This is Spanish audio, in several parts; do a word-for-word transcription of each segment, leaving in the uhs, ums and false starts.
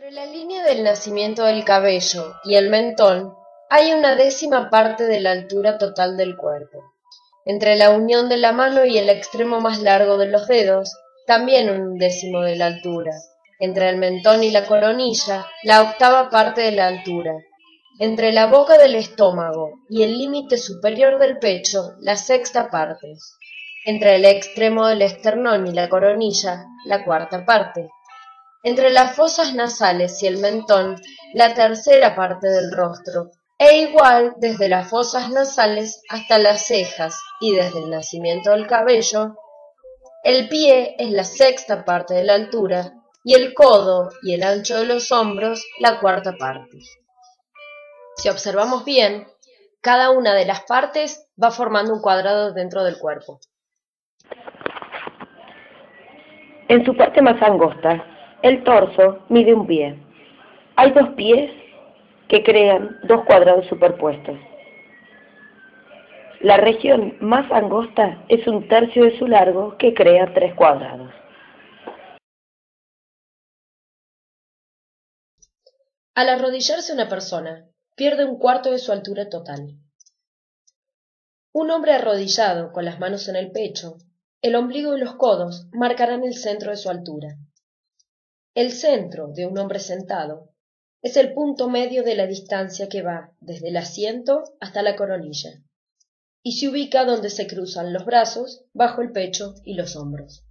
Entre la línea del nacimiento del cabello y el mentón hay una décima parte de la altura total del cuerpo. Entre la unión de la mano y el extremo más largo de los dedos, también un décimo de la altura. Entre el mentón y la coronilla, la octava parte de la altura. Entre la boca del estómago y el límite superior del pecho, la sexta parte. Entre el extremo del esternón y la coronilla, la cuarta parte. Entre las fosas nasales y el mentón, la tercera parte del rostro, e igual desde las fosas nasales hasta las cejas y desde el nacimiento del cabello. El pie es la sexta parte de la altura y el codo y el ancho de los hombros la cuarta parte. Si observamos bien, cada una de las partes va formando un cuadrado dentro del cuerpo. En su parte más angosta, el torso mide un pie. Hay dos pies que crean dos cuadrados superpuestos. La región más angosta es un tercio de su largo que crea tres cuadrados. Al arrodillarse una persona, pierde un cuarto de su altura total. Un hombre arrodillado con las manos en el pecho, el ombligo y los codos marcarán el centro de su altura. El centro de un hombre sentado es el punto medio de la distancia que va desde el asiento hasta la coronilla y se ubica donde se cruzan los brazos, bajo el pecho y los hombros.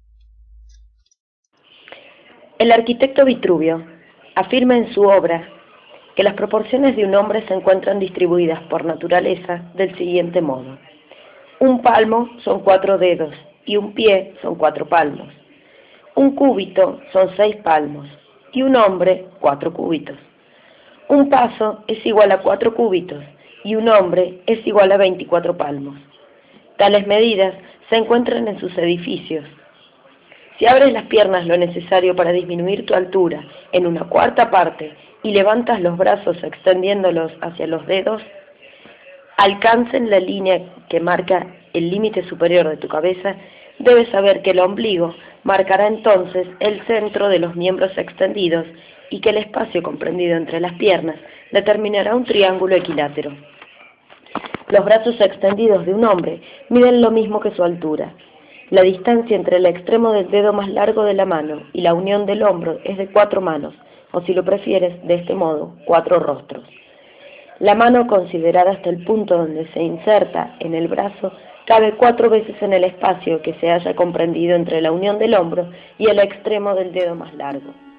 El arquitecto Vitruvio afirma en su obra que las proporciones de un hombre se encuentran distribuidas por naturaleza del siguiente modo. Un palmo son cuatro dedos y un pie son cuatro palmos. Un cúbito son seis palmos y un hombre cuatro cúbitos. Un paso es igual a cuatro cúbitos y un hombre es igual a veinticuatro palmos. Tales medidas se encuentran en sus edificios. Si abres las piernas lo necesario para disminuir tu altura en una cuarta parte y levantas los brazos extendiéndolos hacia los dedos, alcancen la línea que marca el límite superior de tu cabeza, debes saber que el ombligo marcará entonces el centro de los miembros extendidos y que el espacio comprendido entre las piernas determinará un triángulo equilátero. Los brazos extendidos de un hombre miden lo mismo que su altura. La distancia entre el extremo del dedo más largo de la mano y la unión del hombro es de cuatro manos, o si lo prefieres, de este modo, cuatro rostros. La mano considerada hasta el punto donde se inserta en el brazo cabe cuatro veces en el espacio que se haya comprendido entre la unión del hombro y el extremo del dedo más largo.